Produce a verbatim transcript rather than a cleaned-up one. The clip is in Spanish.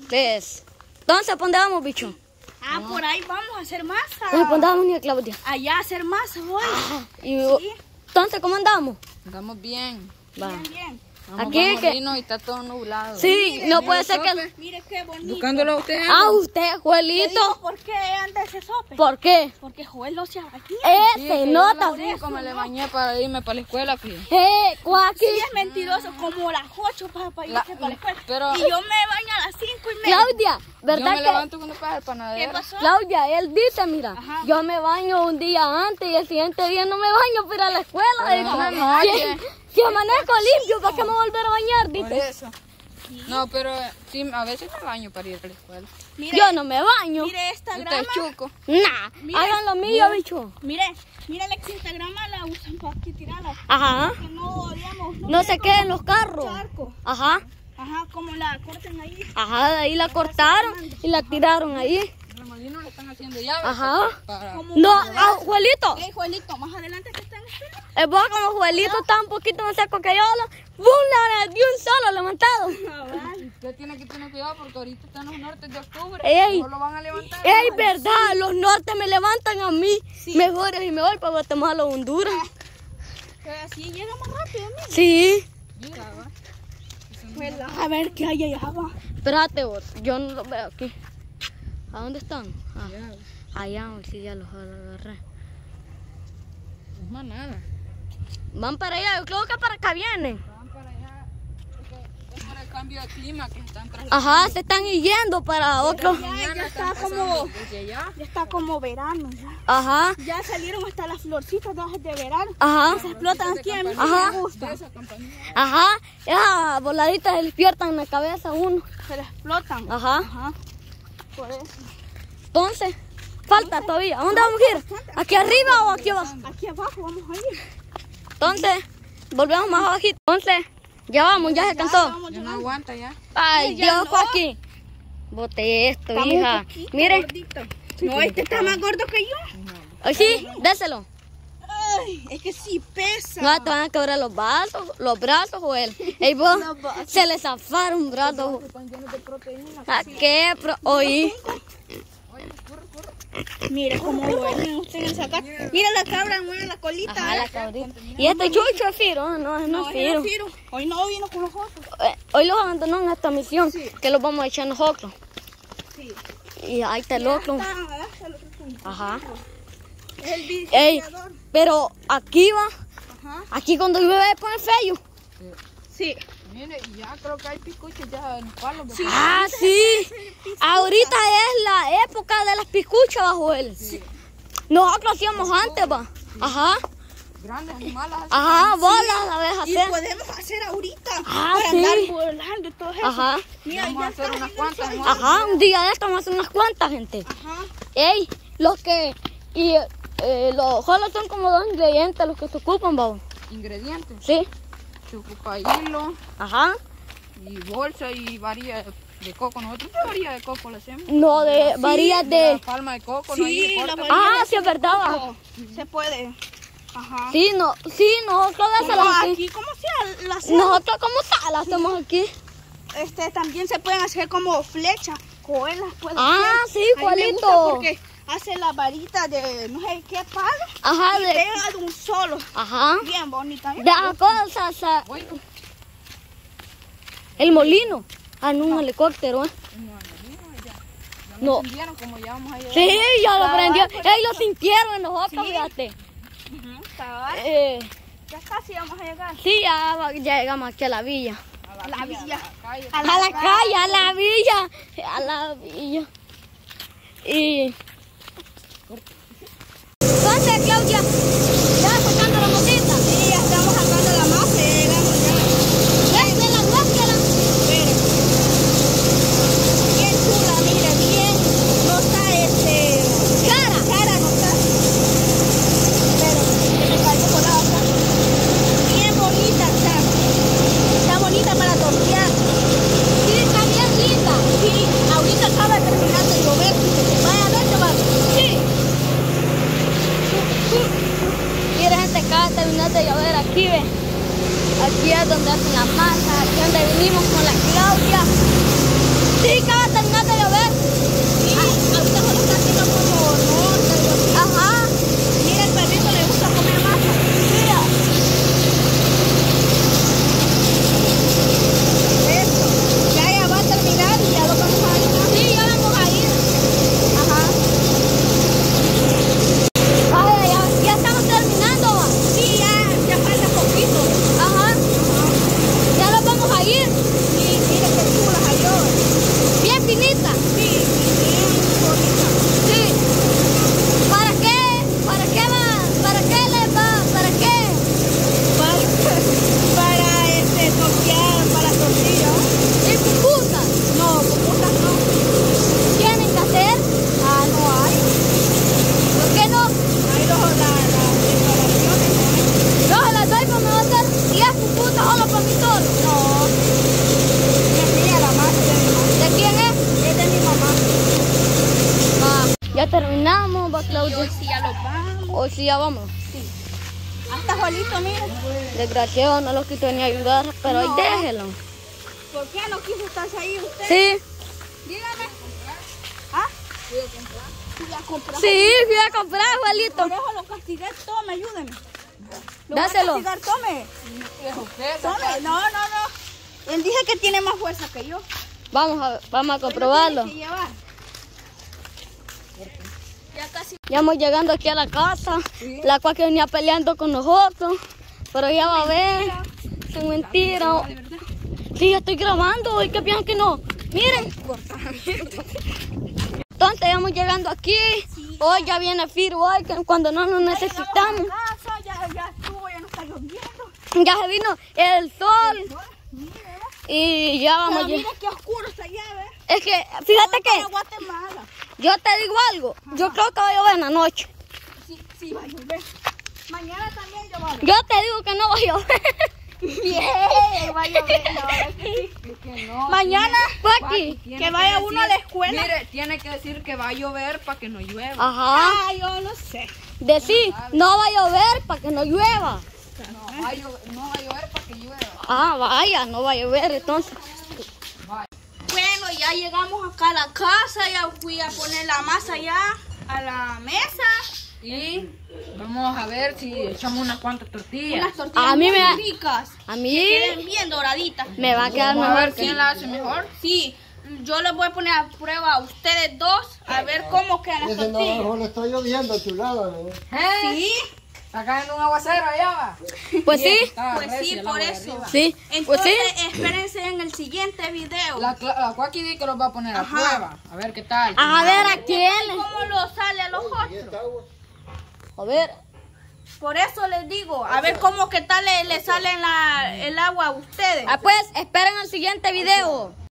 ¿Ves? Entonces, ¿por dónde vamos, bicho? Ah, no. Por ahí vamos a hacer masa. ¿Por dónde vamos, niña Claudia? Allá a hacer masa hoy. Ah, y, sí. Entonces, ¿cómo andamos? Andamos bien. Va. Bien, bien. Vamos, Aquí vamos, que... vino y está todo nublado. Sí, mire, no mire, puede ser sope. que... Mire qué bonito. Buscándolo a usted. Ah, usted, Joelito. ¿Por qué anda ese sope? ¿Por qué? Porque Joel no se baña. Eh, se nota. Como le bañé para irme para la escuela, fíjate. Eh, Cuaki. Sí, es mentiroso, como las ocho para, para irse La- para la escuela. pero- Y yo me baño a las cinco y media. Claudia, Yo ¿verdad me que...? levanto cuando pasa el ¿Qué panadero. pasó? Claudia, él dice, mira, Ajá. yo me baño un día antes y el siguiente día no me baño para ir a la escuela. Pero Digo, no, no, si, oye. si amanezco limpio, ¿para qué me voy a volver a bañar? Por Dice. eso. No, pero sí, a veces me baño para ir a la escuela. Mire, Yo no me baño. mire esta Usted grama. es chuco. Nah, Mira, hagan lo mío, bicho. Mire, mire la Instagrama la usan para aquí tirarla. Ajá. Que no, digamos, No se quede queden como los carros. charco. Ajá. Ajá, como la corten ahí. Ajá, de ahí la cortaron y la tiraron ahí. Remolino le están haciendo llaves. Ajá. Para... Como No, más ah, Juelito. adelante. Ey, Juelito, más adelante que está en el El vos como Juelito está un poquito más seco que yo. ¡Bum! La de un solo levantado. Usted tiene que tener cuidado porque ahorita están los nortes de octubre. Ey. No lo van a levantar. Ey, verdad, los nortes me levantan a mí. Mejores y me voy para Guatemala o Honduras. Que así llega más rápido, mira. Sí. Mira, va. Pues, a ver qué hay allá abajo. Espérate vos, yo no los veo aquí. ¿A dónde están? Ah, Ya, allá, sí, ya los agarré. no es más nada. Van para allá, yo creo que para acá vienen. Van para allá. porque Es por el cambio de clima que están trasladando. Ajá, se están yendo para otro. Ya, Mañana ya están está pasando como, desde allá. ya está como verano ya. Ajá, Ya salieron hasta las florcitas de de verano. ajá, Se explotan aquí a mí Ajá. me gusta. De esa campanilla. ajá. Esas voladitas se despiertan en la cabeza a uno. Se les explotan. Ajá. Ajá. Por eso. Entonces, falta todavía. ¿A dónde vamos a ir? ¿Aquí arriba o aquí abajo? Aquí abajo vamos a ir. Entonces, volvemos más abajito. Entonces, ya vamos, ya se cansó. Vamos Ya no llegando. Ay, aguanta ya. Ay, ya Dios, no. Joaquín. Bote esto, Está muy hija. poquito, Mire. gordito. No, este está más gordo que yo. Ay, sí, déselo. Ay, es que sí pesa. No, te van a quebrar los brazos, los brazos, Joel. Ey, vos, se le zafaron brazos. ¿A qué? Pro oí. Mire cómo duermen ustedes en sacar. Mira la cabra, mueve la colita. Ajá, ¿eh? la cabrita. Y este chucho es Firo, no, no, no No, es ese Firo. es Firo. Hoy no vino con los otros. Eh, Hoy los abandonó en esta misión, que los vamos a echar nosotros. Sí. Y ahí está el otro. Está, ¿verdad? Está el otro punto. Ajá. Es el Ey, viciador. pero aquí va, Ajá. aquí cuando llueve se pone feo. Sí. Mire, y ya creo que hay picuches ya en los palos. Sí. Ah, sí. Ahorita es la época de las piscuchas, bajo él. Nosotros hacíamos antes, va. Ajá. Grandes animales. así. Ajá, bolas la vez Y hacer. podemos hacer ahorita. Ah, para sí. andar volando y todo eso. Ajá. Mira, Vamos a ya hacer está unas saliendo cuantas. el sol. ¿no? Ajá, un día de esto vamos a hacer unas cuantas, gente. Ajá. Ey, los que, y eh, los solo son como dos ingredientes los que se ocupan, babo. Ingredientes. Sí. Se ocupa hilo Ajá. y bolsa y varilla de coco. Nosotros de varilla de coco le hacemos. No, de varillas La de... palma de coco. Sí, no hay la corta. varilla Ah, de sí, es verdad, va. coco. Se puede. Ajá. Sí, no, sí, nosotros de Como hacerlas aquí. aquí, ¿cómo sea la sal? Nosotros como tal hacemos aquí. Este, también se pueden hacer como flechas. Joel las puede Ah, hacer. sí, A mí me Juanito. gusta porque hace la varita de no sé qué palo. Ajá, Y de... pega de un solo. Ajá. Bien bonita. ¿eh? De las cosas, sa- Oye, el molino. Ah, no, un helicóptero, ¿eh? no, no, ya. Ya No. me entendieron como ya vamos a llegar. Sí, ya lo Ah, prendió. pues. Ellos lo sintieron en nosotros, Sí. fíjate. Ujú, cabal. Eh, Ya casi vamos a llegar. sí, ya, va- ya llegamos aquí a la villa. A La villa. calle. A A la calle, a la villa, a la villa. Y... Entonces, Claudia, ya sacando la motita. Sí, ya estamos sacando la masa. Ya llegamos ya. Esta es la búsqueda. Mire. Bien chula, mire, bien. No está este. Cara. Cara, no está. Pero se me cayó por la otra. Bien bonita está. Está bonita para tortear. Sí, está bien linda. Sí, ahorita acaba de terminar de llover. Vaya a ver, chaval. Sí. Mira, gente, acaba de terminar de llover aquí, ve. Aquí es donde hacen la masa, aquí es donde vinimos con la Claudia. Sí, acaba de terminar Ya terminamos, va Claudia. Hoy sí ya los vamos. Hoy sí ya vamos. Hasta Juanito, mira. Desgraciado, no lo quiso ni ayudar, pero No. hoy déjelo. ¿Por qué no quiso estarse ahí usted? Sí, Dígame. ¿Ah? Fui a comprar. sí, fui a comprar, Juanito. Por eso lo castigué. Tome, ayúdeme. Lo voy a Dáselo. castigar, tome. Tome. No, no, no. Él dice que tiene más fuerza que yo. Vamos a, vamos a comprobarlo. Tiene que llevar. Ya casi. Ya vamos llegando aquí a la casa. La cual que venía peleando con nosotros. Pero ya va a ver. Es mentira. Sí, yo estoy grabando. ¿Y qué piensan que no? Miren. Entonces ya vamos llegando aquí. Hoy ya viene Firu hoy, que cuando no nos necesitamos. Ya llegamos a casa, ya, ya estuvo, ya no está lloviendo. Ya se vino el sol. Y ya vamos. Pero lle- mira qué oscuro está allá, ¿ves? Es que, fíjate Para que Guatemala. yo te digo algo. Yo creo que va a llover en la noche. Sí, sí, va a llover. Mañana también yo va a llover. Yo te digo que no va a llover. Bien, va a llover. La verdad es que sí. Que no, Mañana, Paqui. tiene que vaya decir- uno a la escuela. Mire, tiene que decir que va a llover para que no llueva. Ajá. Ah, yo no sé. Decir, no va a llover para que no llueva. No, va a llover, no va a llover para que llueva. Ah, vaya, no va a llover entonces. Bueno, ya llegamos acá a la casa, ya fui a poner la masa ya a la mesa. Y vamos a ver si echamos unas cuantas tortillas. Unas tortillas A mí muy me- ricas. A Que mí queden bien doraditas. me va a quedar Vamos a mejor ver que... quién la hace mejor. Sí, yo les voy a poner a prueba a ustedes dos a ver cómo quedan las Ese tortillas. no, le está lloviendo, chulada, ¿no? ¿Eh? Sí, Está cayendo un aguacero allá va. Pues sí, Está pues sí, recia el por agua de eso. arriba. sí, pues Entonces, sí. espérense en el siguiente video. La, cla- la Cuaki dice que los va a poner a Ajá. prueba. A ver qué tal. A ver a quién. ¿Cómo lo sale a los otros? Esta agua. A ver. Por eso les digo, a ver cómo que tal le, le sale la, el agua a ustedes. Ah, pues esperen el siguiente video.